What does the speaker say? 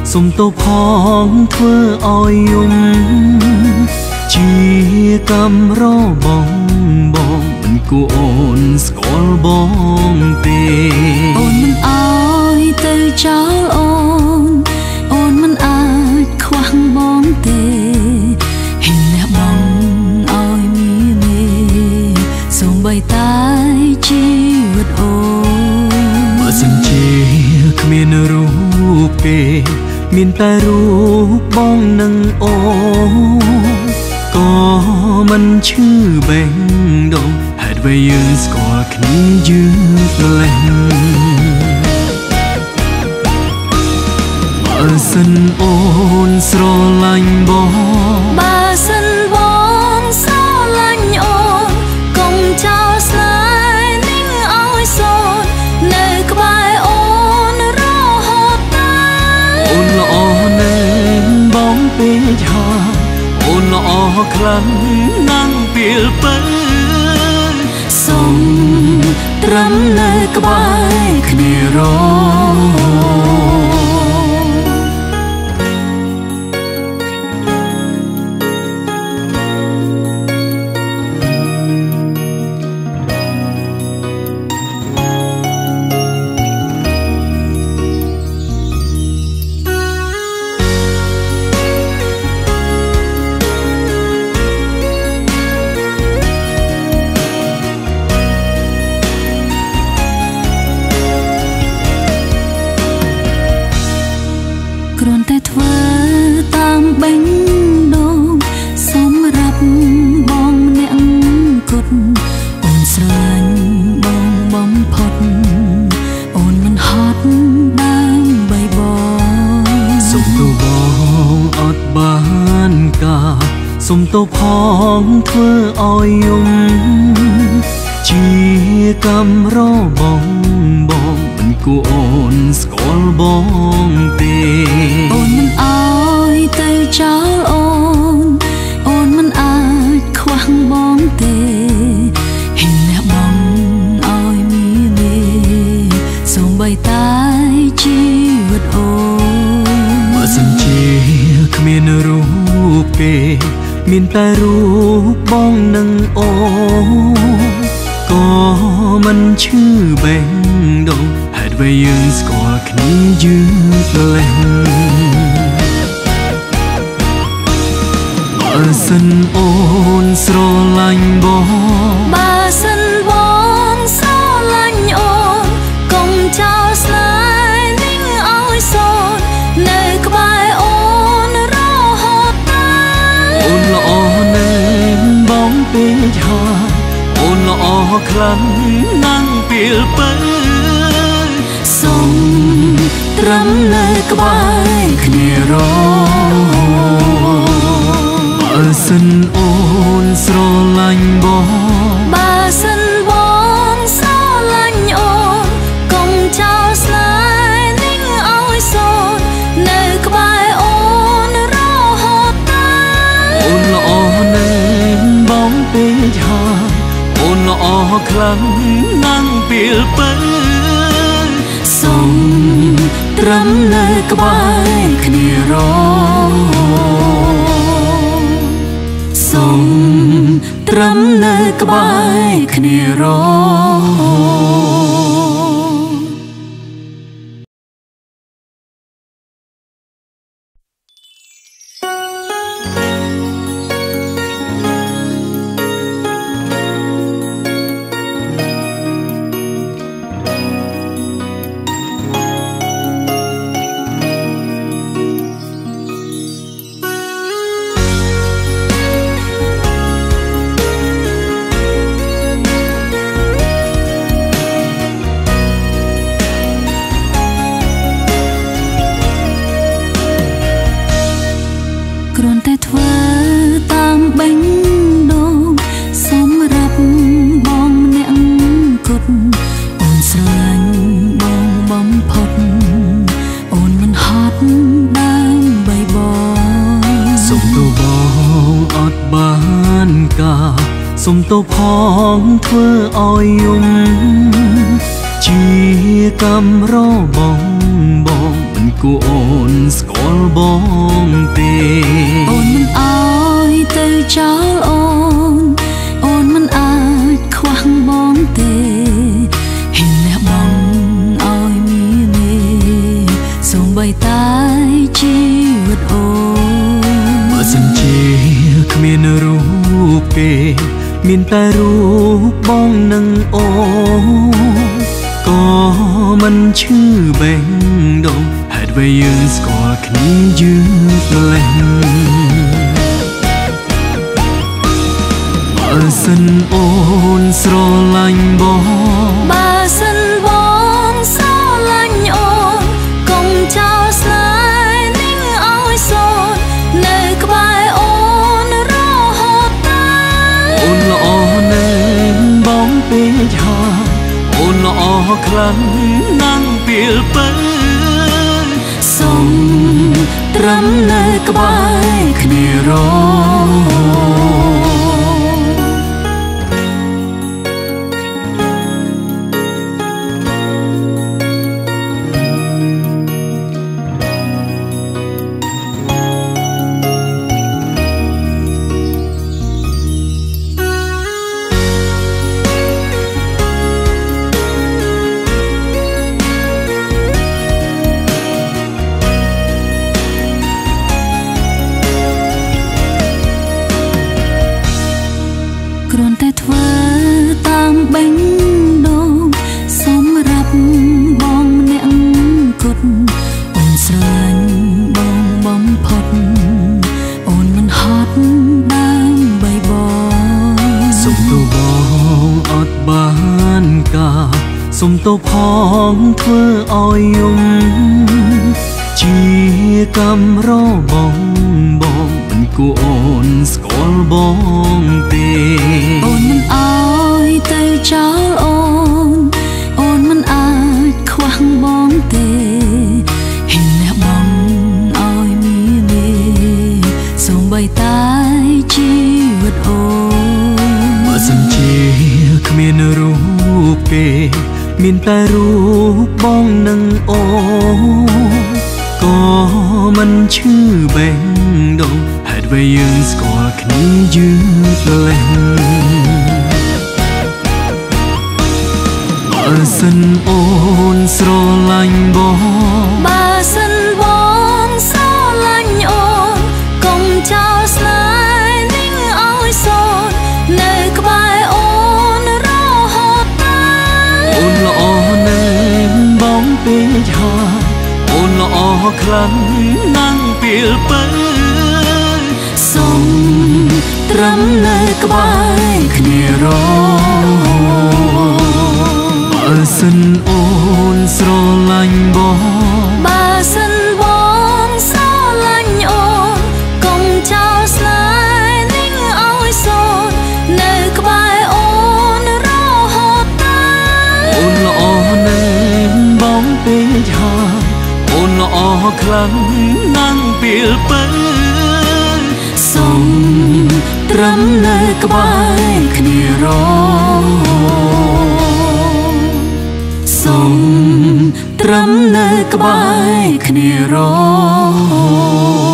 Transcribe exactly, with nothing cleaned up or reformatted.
សុំទោសផងធ្វើឲ្យយំជាកំរបងបងមិនគួរអូនស្គាល់បងទេអូនមិនអើយទៅចោលអូនអូនមិនអាចខ្វះបងទេហ៊ានលះបង់ឲ្យមានមេសូម្បីតែជីវិតអូនបើសិនជាគ្មានរូបគេមានតែរូបបងនិងអូនក៏មិនឈឺបេះដូងហេតុអ្វីយើងស្គាល់គ្នាយឺតម្ល៉េះបើសិនអូនស្រឡាញ់បងបើសិនបងស្រឡាញ់អូនកុំចោលស្នេហ៍នេះឲ្យសូននៅក្បែរអូនរហូតតែអូនល្អណាស់បងពេកហើយអូនល្អខ្លាំងណាស់ពេលបើសូមត្រឹមនៅក្បែរគ្នារគ្រាន់តែធ្វើតាមបេះដូងសម្រាប់បងម្នាក់គត់អូនស្រឡាញ់បងបំផុតអូនមិនហត់ដើម្បីបងសុំទោសបងអត់បានការសុំទោសផងធ្វើឲ្យយំជាកំរបងបងមិនគួរអូនស្គាល់បងទេអូនមិនអើយទៅចោលអូនអូនមិនអាចខ្វះបងទេហ៊ានលះបង់ឲ្យមានមេសូម្បីតែជីវិតអូនបើសិនជាគ្មានរូបគេមានតែរូបបងនិងអូនក៏មិនឈឺបេះដូងហេតុអ្វីយើងស្គាល់គ្នាយឺតម្ល៉េះបើសិនអូនស្រឡាញ់បងបើសិនបងស្រឡាញ់អូនកុំចោលស្នេហ៍នេះឲ្យសូននៅក្បែរអូនរហូតតែអូនល្អណាស់បងពេកហើយអូនល្អខ្លាំងណាស់ពេលបើសូមត្រឹមនៅក្បែរគ្នារបើសិនអូនស្រឡាញ់បងបើសិនបងស្រឡាញ់អូនកុំចោលស្នេហ៍នេះឲ្យសូននៅក្បែរអូនរហូតតែអូនល្អណាស់បងពេកហើយអូនល្អខ្លាំងណាស់ពេលបើសូមត្រឹមនៅក្បែរគ្នារសូមត្រឹមនៅក្បែរគ្នារគ្រាន់តែធ្វើតាមបេះដូងសម្រាប់បងម្នាក់គត់អូនស្រឡាញ់បងបំផុតអូនមិនហត់ដើម្បីបងសុំទោសបងអត់បានការសុំទោសផងធ្វើឲ្យយំជាកំរបងបងមិនគួរអូនស្គាល់បងទេអូនមិនអោយទៅចោលអូនអូនមិនអាចខ្វះបងទេហ៊ានលះបង់ឲ្យមានទេសូម្បីតែជីវិតអូនបើសិនជាគ្មានរូបគេមានតែរូបបងនិងអូនក៏មិនឈឺបេះដូងហេតុអ្វីយើងស្គាល់គ្នាយឺតលែងបើសិនអូនស្រឡាញ់បងបើសិនបងស្រឡាញ់អូនកុំចោលស្នេហ៍នឹងឲ្យសូននៅក្បែរអូនរហូតតែអូនល្អណាស់បងពេកហើយអូនល្អខ្លាំងណាស់ពីលពើសូមត្រឹមនៅក្បែរគ្នារគ្រាន់តែធ្វើតាមបេះដូងសម្រាប់បងម្នាក់គត់អូនស្រឡាញ់បងបំផុតអូនមិនហត់ដើម្បីបងសុំទោបងអត់បានការសុំទោផងធ្វើឲ្យយំជាកំរបងបងមិនគួរអូនស្គាល់បងទេអូនមិនអោយទៅចោលអូនអូនមិនអាចខ្វះបងទេហ៊ានលះបង់ឲ្យមានទេសូម្បីតែជីវិតអូនបើសិនជាគ្មានរូបគេមានតែរូបបងនិងអូនក៏មិនឈឺបេះដូងហេតុអ្វីយើងស្គាល់គ្នាយឺតលែងបើសិនអូនស្រឡាញ់បងបើសិនបងស្រឡាញ់អូនកុំចោលស្នេហ៍នឹងឲ្យសូននៅក្បែរអូនរហូតតែអូនល្អណាស់បងពេកហើយអូនល្អខ្លាំងណាស់ពីលពើសូមត្រឹមនៅក្បែរគ្នារបើសិនអូនស្រឡាញ់បងបើសិនបងស្រឡាញ់អូនកុំចោលស្នេហ៍នឹងឲ្យសូននៅក្បែរអូនរហូតតែអូនល្អណាស់បងពេកហើយអូនល្អខ្លាំងណាស់ពីលពើសូមត្រឹមនៅក្បែរគ្នារសូមត្រឹមនៅក្បែរគ្នារ